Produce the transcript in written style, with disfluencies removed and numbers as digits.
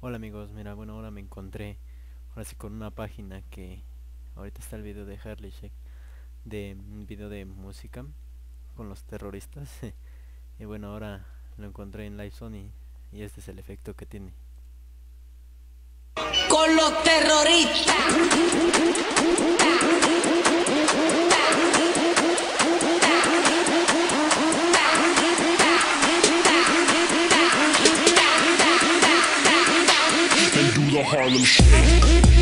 Hola amigos, mira, bueno, ahora me encontré ahora sí con una página que ahorita está el video de Harley Shake, de un video de música con los terroristas. Y bueno, ahora lo encontré en Live Sony y este es el efecto que tiene. Con los terroristas. And do the Harlem Shake.